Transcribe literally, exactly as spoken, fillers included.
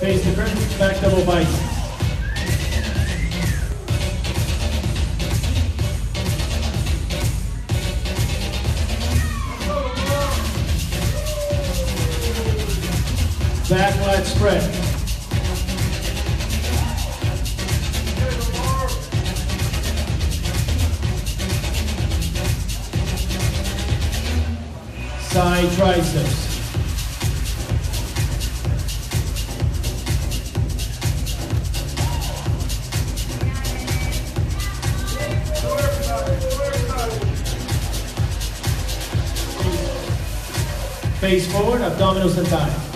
Face the curtain, back double bicep. Back lat spread. Side triceps. Face forward, abdominals and thighs.